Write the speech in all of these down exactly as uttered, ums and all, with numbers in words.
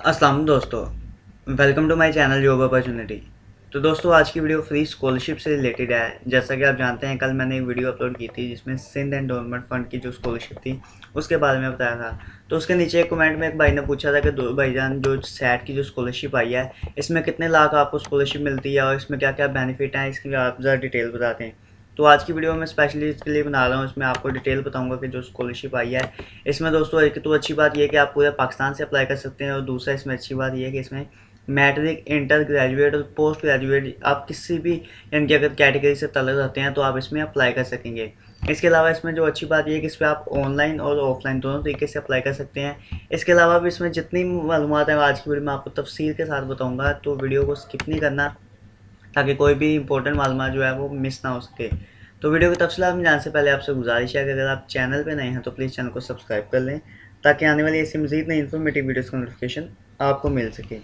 अस्सलाम दोस्तों, welcome to my channel job opportunity. तो दोस्तों आज की वीडियो फ्री स्कॉलरशिप से रिलेटेड है। जैसा कि आप जानते हैं, कल मैंने एक वीडियो अपलोड की थी जिसमें सिंध एंडोमेंट फंड की जो स्कॉलरशिप थी उसके बारे में बताया था। तो उसके नीचे एक कमेंट में एक भाई ने पूछा था कि दो भाईजान जो सैट की जो स्कॉलरशिप आई है इसमें कितने लाख आपको स्कॉलरशिप मिलती है और इसमें क्या क्या बेनिफिट हैं, इसकी आप ज़रा डिटेल बताते हैं। तो आज की वीडियो में स्पेशली इसके लिए बना रहा हूँ, इसमें आपको डिटेल बताऊंगा कि जो स्कॉलरशिप आई है इसमें दोस्तों एक तो अच्छी बात यह है कि आप पूरे पाकिस्तान से अप्लाई कर सकते हैं, और दूसरा इसमें अच्छी बात यह है कि इसमें मैट्रिक, इंटर ग्रेजुएट और पोस्ट ग्रेजुएट आप किसी भी यानी कि अगर कैटेगरी से तलक रहते हैं तो आप इसमें अप्लाई कर सकेंगे। इसके अलावा इसमें जो अच्छी बात यह है कि इस पर आप ऑनलाइन और ऑफलाइन दोनों तरीके से अप्लाई कर सकते हैं। इसके अलावा भी इसमें जितनी मालूमात है आज की वीडियो में आपको तफसील के साथ बताऊँगा, तो वीडियो को स्किप नहीं करना ताकि कोई भी इंपॉर्टेंट मालूमात जो है वो मिस ना हो सके। तो वीडियो की तफसीलात में जाने से पहले आपसे गुजारिश है कि अगर आप चैनल पे नए हैं तो प्लीज़ चैनल को सब्सक्राइब कर लें ताकि आने वाली ऐसी मज़ीद नई इन्फॉर्मेटिव वीडियोज़ का नोटिफिकेशन आपको मिल सके।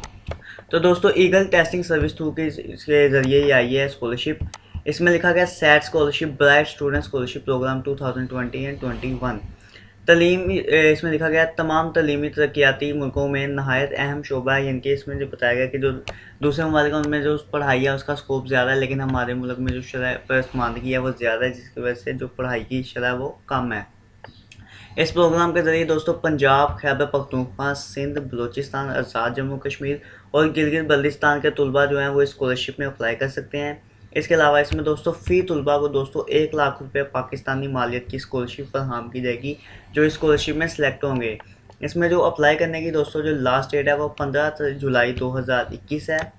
तो दोस्तों ईगल टेस्टिंग सर्विस थ्रू के इसके ज़रिए ही आई है स्कॉलरशिप। इसमें लिखा गया SAT scholarship bright student scholarship program two thousand twenty and twenty one. तलीम इसमें लिखा गया तमाम तलीमी तरक्याती मुल्कों में नहायत अहम शोबा है, यानी कि इसमें जो बताया गया कि जो दूसरे ममालिक हैं उनमें जो पढ़ाई है उसका स्कोप ज़्यादा है, लेकिन हमारे मुल्क में जो शरह पसमानदगी है वो ज़्यादा है, जिसकी वजह से जो पढ़ाई की शरह वो कम है। इस प्रोग्राम के ज़रिए दोस्तों पंजाब, खैबर पख्तूनख्वा, सिंध, बलूचिस्तान, आज़ाद जम्मू कश्मीर और गिलगित बल्तिस्तान के तलबा जो हैं वो स्कॉलरशिप में अप्लाई कर सकते हैं। इसके अलावा इसमें दोस्तों फ़ी तलबा को दोस्तों एक लाख रुपये पाकिस्तानी मालियत की स्कॉलरशिप फराहम की जाएगी जो स्कॉलरशिप में सिलेक्ट होंगे। इसमें जो अप्लाई करने की दोस्तों जो लास्ट डेट है वो पंद्रह जुलाई दो हज़ार इक्कीस है।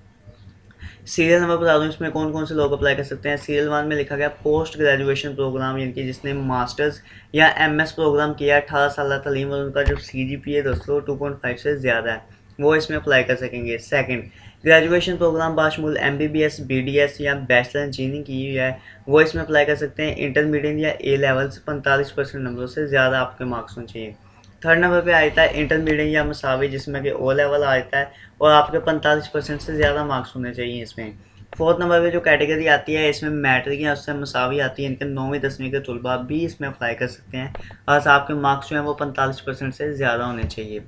सीरियल नंबर बता दूँ इसमें कौन कौन से लोग अप्लाई कर सकते हैं। सीरियल वन में लिखा गया पोस्ट ग्रेजुएशन प्रोग्राम, यानी कि जिसने मास्टर्स या एमएस प्रोग्राम किया है, अठारह साल तलीम और उनका जो सीजीपीए है दोस्तों टू पॉइंट फाइव से ज़्यादा है, वो इसमें अप्लाई कर सकेंगे। सेकंड, ग्रेजुएशन प्रोग्राम बाशमूल एमबीबीएस, बीडीएस या बैचलर इंजीनियरिंग की हुई है, वो इसमें अप्लाई कर सकते हैं। इंटरमीडिएट या ए लेवल से पैंतालीस परसेंट नंबरों से ज़्यादा आपके मार्क्स होने चाहिए। थर्ड नंबर पे आता है इंटरमीडिएट या मसावी, जिसमें कि ओ लेवल आता है और आपके पैंतालीस परसेंट से ज़्यादा मार्क्स होने चाहिए इसमें। फोर्थ नंबर पे जो कैटेगरी आती है इसमें मैट्रिक या उससे मसावी आती है, इनके नौवीं दसवीं के तलबा भी इसमें अप्लाई कर सकते हैं और आपके मार्क्स जो हैं वो पैंतालीस परसेंट से ज़्यादा होने चाहिए।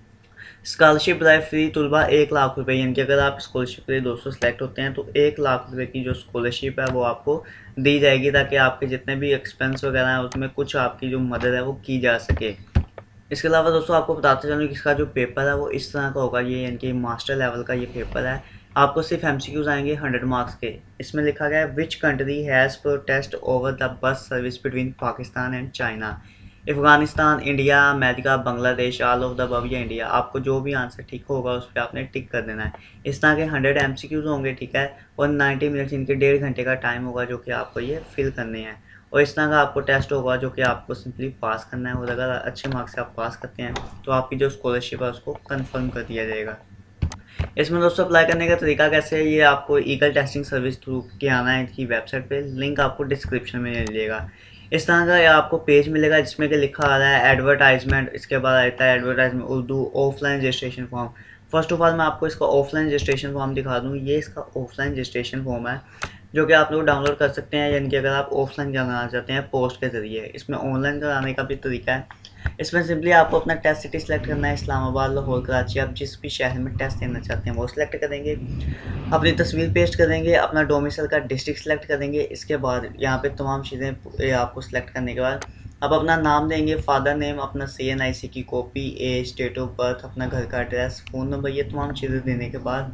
स्कॉलरशिप ड्राइव फ्री तलबा एक लाख रुपए, यानी कि अगर आप स्कॉलरशिप के लिए दोस्तों सेलेक्ट होते हैं तो एक लाख रुपए की जो स्कॉलरशिप है वो आपको दी जाएगी ताकि आपके जितने भी एक्सपेंस वगैरह हैं उसमें कुछ आपकी जो मदद है वो की जा सके। इसके अलावा दोस्तों आपको बताते चलूँ कि इसका जो पेपर है वो इस तरह का होगा, ये यानी कि मास्टर लेवल का ये पेपर है। आपको सिर्फ एमसीक्यूज आएंगे हंड्रेड मार्क्स के। इसमें लिखा गया है which country has protest over the bus service between Pakistan and China. Afghanistan, India, America, Bangladesh, all of the above या इंडिया। आपको जो भी आंसर ठीक होगा उस पर आपने टिक कर देना है। इस तरह के हंड्रेड एमसीक्यूज होंगे, ठीक है, और नाइन्टी मिनट्स इनके डेढ़ घंटे का टाइम होगा जो कि आपको ये फिल करने हैं। और इस तरह का आपको टेस्ट होगा जो कि आपको सिंपली पास करना है, और अगर अच्छे मार्क्स से आप पास करते हैं तो आपकी जो स्कॉलरशिप है उसको कंफर्म कर दिया जाएगा। इसमें दोस्तों अप्लाई करने का तरीका कैसे है, ये आपको ईगल टेस्टिंग सर्विस थ्रू के आना है इनकी वेबसाइट पे, लिंक आपको डिस्क्रिप्शन में मिलेगा। इस तरह का आपको पेज मिलेगा जिसमें कि लिखा आ रहा है एडवर्टाइजमेंट, इसके बाद आता है advertisement Urdu, offline registration form. First of all मैं आपको इसका ऑफलाइन रजिस्ट्रेशन फॉर्म दिखा दूँ। ये इसका ऑफलाइन रजिस्ट्रेशन फॉर्म है जो कि आप लोग डाउनलोड कर सकते हैं, यानी कि अगर आप ऑफलाइन कराना चाहते हैं पोस्ट के ज़रिए। इसमें ऑनलाइन कराने का भी तरीका है। इसमें सिंपली आपको अपना टेस्ट सिटी सेलेक्ट करना है, इस्लामाबाद, लाहौर, कराची, आप जिस भी शहर में टेस्ट देना चाहते हैं वो सिलेक्ट करेंगे, अपनी तस्वीर पेस्ट करेंगे, अपना डोमिसाइल का डिस्ट्रिक्ट सेलेक्ट करेंगे। इसके बाद यहाँ पे तमाम चीज़ें आपको सेलेक्ट करने के बाद आप अपना नाम देंगे, फादर नेम, अपना सी एन आई सी की copy, age, date of birth, अपना घर का एड्रेस, फ़ोन नंबर, ये तमाम चीज़ें देने के बाद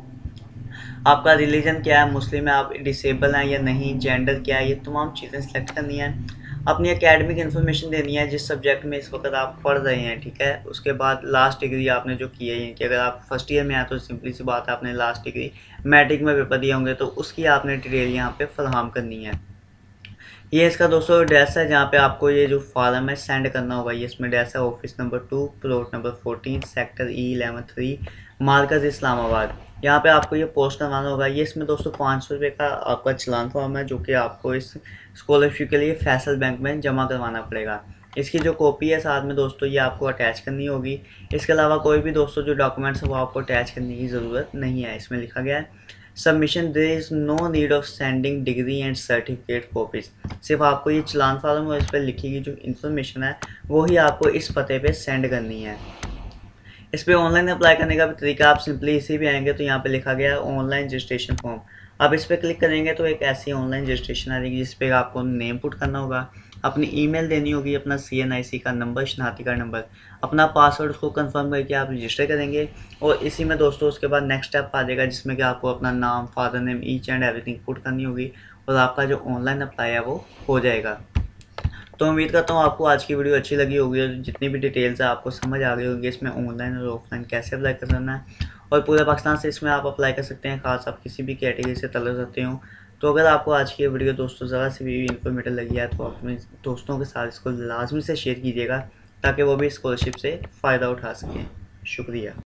आपका रिलीजन क्या है, मुस्लिम है आप, डिसेबल हैं या नहीं, जेंडर क्या है, ये तमाम चीज़ें सेलेक्ट करनी है। अपनी एकेडमिक इन्फॉर्मेशन देनी है जिस सब्जेक्ट में इस वक्त आप पढ़ रहे हैं, ठीक है। उसके बाद लास्ट डिग्री आपने जो की है, कि अगर आप फर्स्ट ईयर में आए तो सिंपली सी बात है आपने लास्ट डिग्री मैट्रिक में पेपर दिए होंगे तो उसकी आपने डिटेल यहाँ पे फराहम करनी है। ये इसका दोस्तों एड्रेस है जहाँ पे आपको ये जो फॉर्म है सेंड करना होगा। ये इसमें एड्रेस है office number two, plot number fourteen, sector E eleven three, मार्कज इस्लामाबाद। यहाँ पे आपको ये पोस्ट करवाना होगा। ये इसमें दोस्तों पाँच सौ रुपये का आपका चलान फॉर्म है जो कि आपको इस स्कॉलरशिप के लिए फैसल बैंक में जमा करवाना पड़ेगा। इसकी जो कॉपी है साथ में दोस्तों ये आपको अटैच करनी होगी। इसके अलावा कोई भी दोस्तों जो डॉक्यूमेंट्स है वो आपको अटैच करने की ज़रूरत नहीं है। इसमें लिखा गया है submission there is no need of sending degree and certificate copies. सिर्फ आपको ये चलान फॉर्म और इस पर लिखी गई जो इन्फॉर्मेशन है वही आपको इस पते पे सेंड करनी है। इस पर ऑनलाइन अप्लाई करने का भी तरीका, आप सिंपली इसी भी आएंगे तो यहाँ पे लिखा गया है ऑनलाइन रजिस्ट्रेशन फॉर्म। आप इस पर क्लिक करेंगे तो एक ऐसी ऑनलाइन रजिस्ट्रेशन आ जाएगी जिस पे आपको नेम पुट करना होगा, अपनी ईमेल देनी होगी, अपना सी एन आई सी का नंबर, शनाख्ती कार्ड नंबर, अपना पासवर्ड को कंफर्म करके आप रजिस्टर करेंगे। और इसी में दोस्तों उसके बाद नेक्स्ट स्टेप आ जाएगा जिसमें कि आपको अपना नाम, father name, each and everything put करनी होगी और आपका जो ऑनलाइन अप्लाई है वो हो जाएगा। तो उम्मीद करता हूँ आपको आज की वीडियो अच्छी लगी होगी और जितनी भी डिटेल्स है आपको समझ आ गई होगी इसमें ऑनलाइन और ऑफलाइन कैसे अप्लाई करना है। और पूरे पाकिस्तान से इसमें आप अप्लाई कर सकते हैं, खास आप किसी भी कैटेगरी से तलक रखते हो। तो अगर आपको आज की वीडियो दोस्तों ज़रा सी भी इन्फॉर्मेटिव लगी है तो अपने दोस्तों के साथ इसको लाजमी से शेयर कीजिएगा ताकि वो भी स्कॉलरशिप से फ़ायदा उठा सकें। शुक्रिया।